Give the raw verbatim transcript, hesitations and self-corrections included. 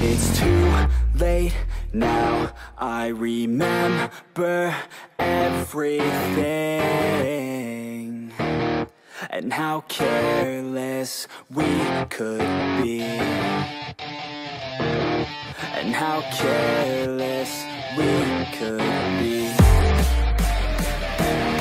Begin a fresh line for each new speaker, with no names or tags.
It's too late now, I remember everything, and how careless we could be, and how careless we could be.